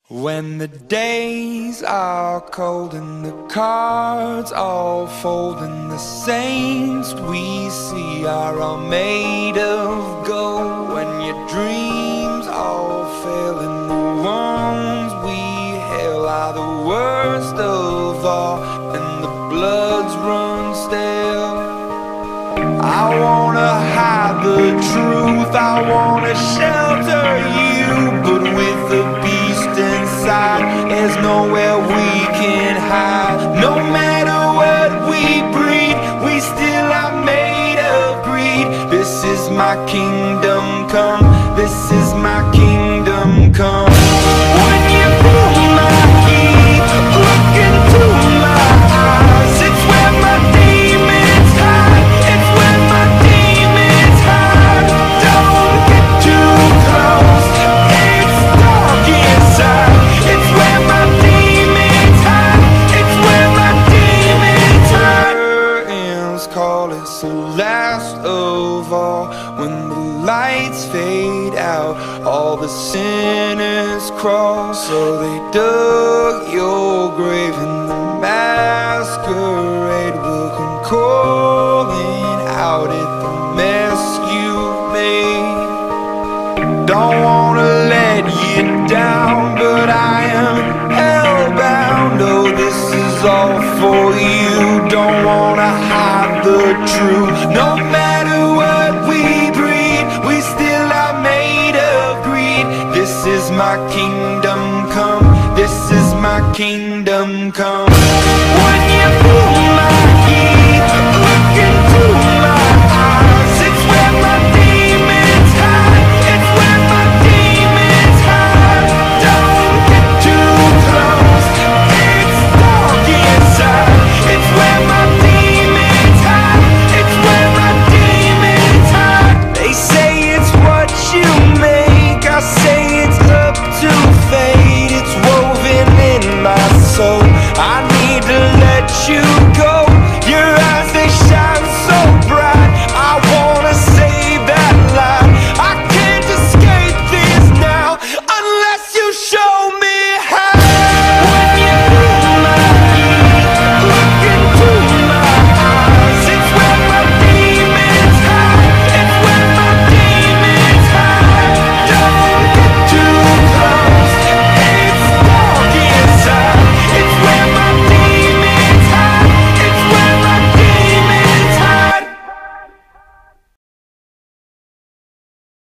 When the days are cold and the cards all fold and the saints we see are all made of gold, when your dreams all fail and the ones we hail are the worst of all and the bloods run stale, I wanna hide the truth, I wanna shelter you, but with the beast inside, there's nowhere we can hide. No matter what we breed, we still are made of greed. This is my kingdom come, this is my kingdom come. When you feel my heat, look into my eyes, it's where my demons hide, it's where my demons hide. Don't get too close, it's dark inside, it's where my demons hide, it's where my demons hide. Curtains call, it's the last of all. When the lights fade out, all the sinners crawl. So they dug your grave and the masquerade will come calling out at the mess you've made. Don't wanna let you down, but I am hellbound. Oh, this is all for you. Don't wanna hide the truth. No matter what we breed, we still are made of greed. This is my kingdom come, this is my kingdom